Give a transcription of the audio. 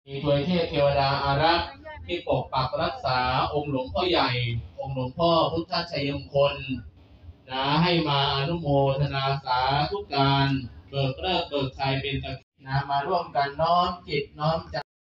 มีทวยเทพเทวดาอารักษ์ที่ปกปักรักษาองค์หลวงพ่อใหญ่องค์หลวงพ่อพุทธชัยมงคลนะให้มาอนุโมทนาสาธุการเบิกเลิกเบิกชัยเป็นตะนะมาร่วมกันน้อมจิตน้อมใจ